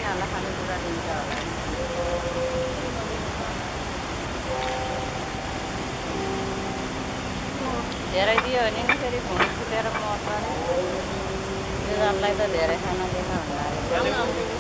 यहाँलाई खानेकुरा दिन्छ होला धेरै दियो भने नि फेरि घुँड फुटेर मर्छ अरे यो जानलाई त धेरै खान दिन भन्दा